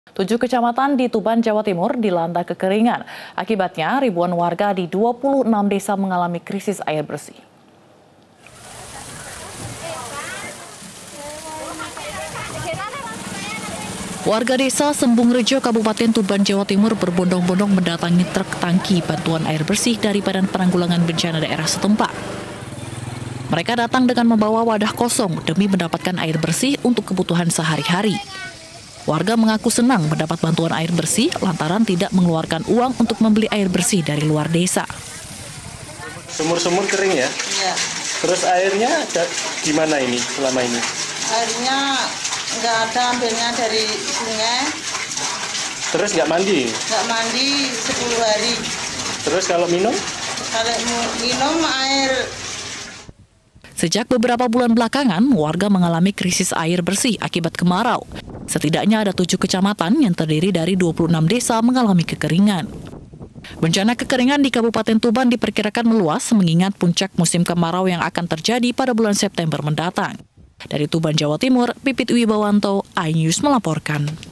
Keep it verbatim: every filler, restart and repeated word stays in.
Tujuh kecamatan di Tuban, Jawa Timur dilanda kekeringan. Akibatnya, ribuan warga di dua puluh enam desa mengalami krisis air bersih. Warga desa Sembung Rejo, Kabupaten Tuban, Jawa Timur berbondong-bondong mendatangi truk tangki bantuan air bersih dari Badan Penanggulangan Bencana daerah setempat. Mereka datang dengan membawa wadah kosong demi mendapatkan air bersih untuk kebutuhan sehari-hari. Warga mengaku senang mendapat bantuan air bersih lantaran tidak mengeluarkan uang untuk membeli air bersih dari luar desa. Sumur-sumur kering ya? Iya. Terus airnya gimana ini selama ini? Airnya nggak ada, ambilnya dari sungai. Terus nggak mandi? Nggak mandi sepuluh hari. Terus kalau minum? Kalau minum air. Sejak beberapa bulan belakangan, warga mengalami krisis air bersih akibat kemarau. Setidaknya ada tujuh kecamatan yang terdiri dari dua puluh enam desa mengalami kekeringan. Bencana kekeringan di Kabupaten Tuban diperkirakan meluas mengingat puncak musim kemarau yang akan terjadi pada bulan September mendatang. Dari Tuban, Jawa Timur, Pipit Wibawanto, iNews melaporkan.